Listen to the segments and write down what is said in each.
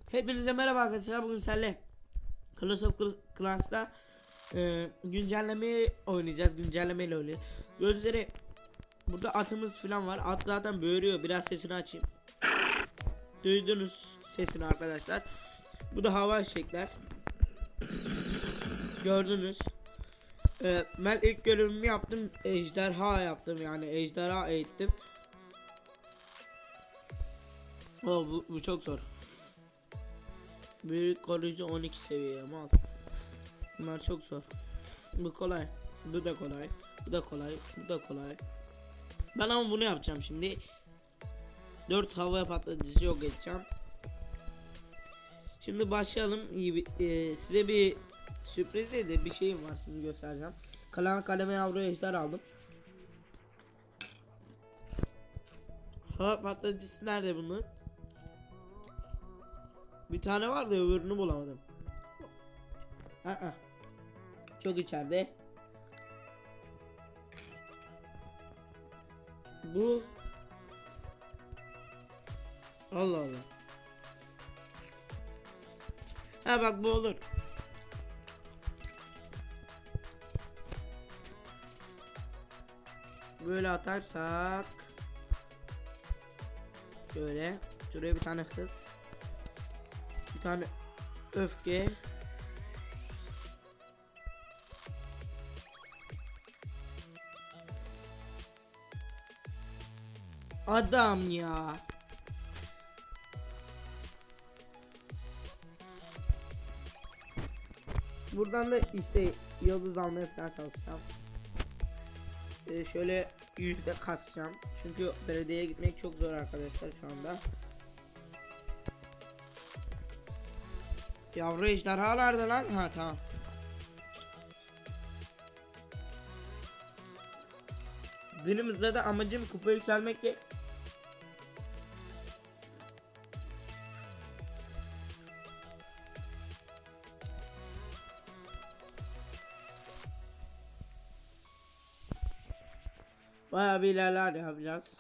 Hepinize merhaba arkadaşlar. Bugün sizlerle Clash of Clans'ta güncellemeyi oynayacağız. Güncellemeyle oynayacağız. Gözleri burada atımız falan var. At zaten böğürüyor. Biraz sesini açayım. Duydunuz sesini arkadaşlar. Bu da hava fişekler. Gördünüz. Ben ilk görevimi yaptım. Ejderha yaptım, yani ejderha eğittim. Bu çok zor. Büyük koruyucu 12 seviye mal. Bunlar çok zor. Bu kolay. Bu da kolay. Bu da kolay. Bu da kolay. Ben ama bunu yapacağım şimdi. 4 havaya patlatıcısı yok edeceğim. Şimdi başlayalım. Size bir sürpriz değil de bir şeyim var, şimdi göstereceğim. Kalan kaleme yavru ejder aldım. Hava patlatıcısı nerede bunun? Bir tane vardı, öbürünü bulamadım. Çok içeride. Bu Allah Allah. Bak bu olur. Böyle atarsak şöyle şuraya bir tane hız, bir tane öfke, adam ya. Buradan da işte yıldız almaya falan çalışacağım. Şöyle yüzde kasacağım. Çünkü belediyeye gitmek çok zor arkadaşlar şu anda. Yavru ejderhalarda lan. Tamam. Günümüzde de amacım kupa yükselmek değil. Bayağı bir ilerler yapacağız.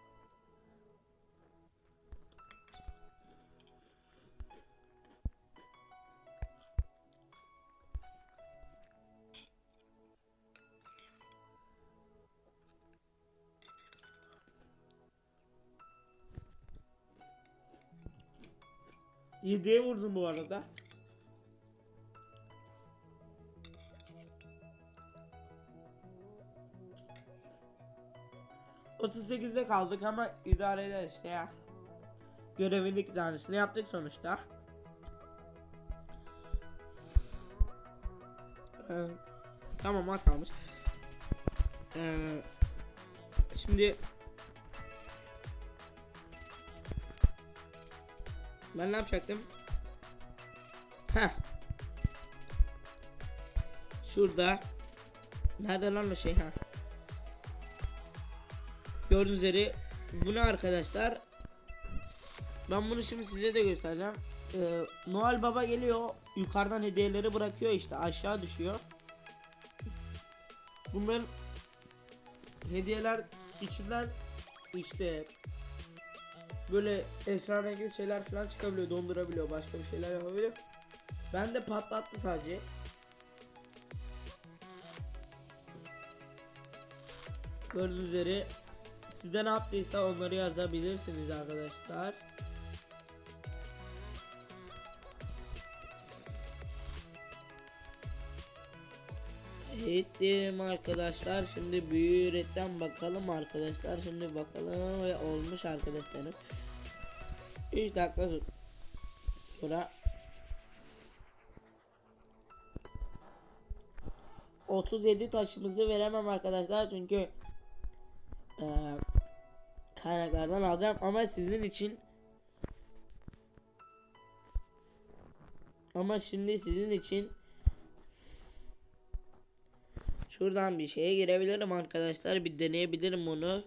Yediye vurdum bu arada. ...38'de kaldık ama idare eder işte ya. Görevin 2 tanesini yaptık sonuçta. Tamam, az kalmış. Şimdi ben ne yapacaktım? Şurada. Nerede lan o şey? Gördüğünüz üzere bu ne arkadaşlar? Ben bunu şimdi size de göstereceğim. Noel Baba geliyor, yukarıdan hediyeleri bırakıyor, işte aşağı düşüyor. Bunların hediyeler içinden işte böyle esrarengiz şeyler falan çıkabiliyor, dondurabiliyor, başka bir şeyler yapabiliyor. Ben de patlattı sadece. Gördüğünüz üzere sizde ne yaptıysa onları yazabilirsiniz arkadaşlar. Evet diyelim arkadaşlar. Şimdi büyü üretten bakalım arkadaşlar. Şimdi bakalım ve olmuş arkadaşlarım. 3 dakika sonra 37 taşımızı veremem arkadaşlar, çünkü kaynaklardan alacağım, ama sizin için, şimdi sizin için şuradan bir şeye girebilirim arkadaşlar, bir deneyebilirim bunu.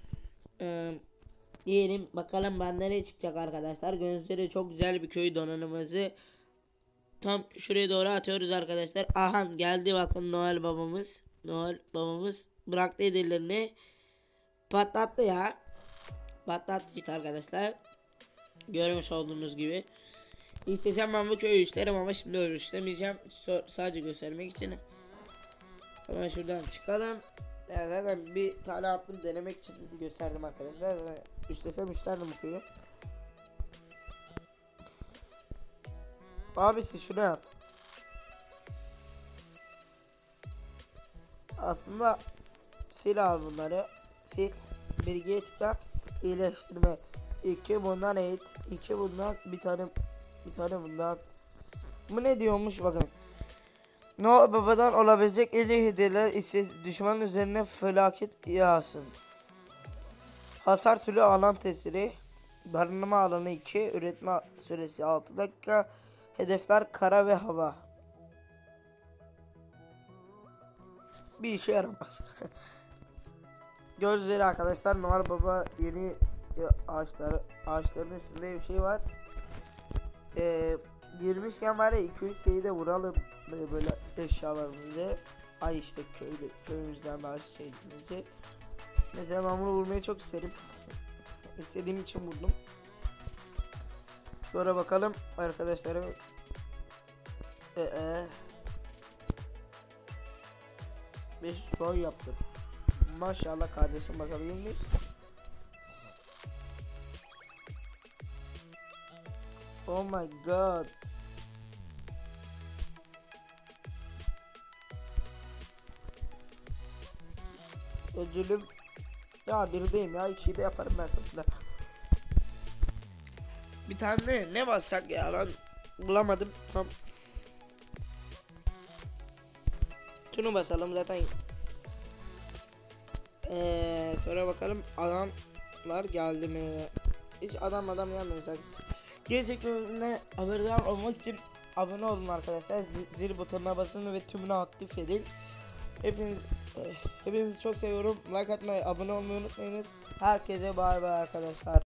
Diyelim bakalım benden ne çıkacak arkadaşlar. Gözleri çok güzel bir köy donanımımızı tam şuraya doğru atıyoruz arkadaşlar. Aha geldi, bakın Noel babamız. Noel babamız bıraktı hediyeleri, patlattı ya. Patlattı işte arkadaşlar. Görmüş olduğunuz gibi. İstesem ben bu köyü işlerim ama şimdi öyle işlemeyeceğim. Sadece göstermek için. Hemen şuradan çıkalım. Yani zaten bir tane attım, denemek için gösterdim arkadaşlar. İstesem işlerdim bu köyü. Abisi şunu yap. Aslında sil al bunları. Sil. Bilgiye tıkla. İyileştirme. 2 bundan eğit. 2 bundan bir tane bundan. Bu ne diyormuş bakın. Noel Baba'dan olabilecek en iyi hediyeler ise düşman üzerine felaket yağsın. Hasar türü alan tesiri. Barınma alanı 2. Üretme süresi 6 dakika. Hedefler kara ve hava. Bir işe yaramaz. Gözleri arkadaşlar, Noel Baba yeni ağaçların üstünde bir şey var. Girmişken var ya 2-3 şeyi de vuralım böyle eşyalarımızı. Ay işte köyümüzden bazı şeylerimizi. Mesela ben bunu vurmayı çok isterim. İstediğim için vurdum. Sonra bakalım arkadaşlarım. 5 boy yaptım. Maşallah kardeşim, bakabilir miyim? Oh my god. Ödülüm ya birdeyim ya, 2'yi de yaparım ben sonunda. Bir tane ne bassak ya, ben bulamadım tam. Şunu basalım zaten. Sonra bakalım adamlar geldi mi? Hiç adam gelmiyor zaten. Gelecek bölümüne haberdar olmak için abone olun arkadaşlar. Zil butonuna basın ve tümünü aktif edin. Hepinizi çok seviyorum. Like atmayı, abone olmayı unutmayınız. Herkese bay bay arkadaşlar.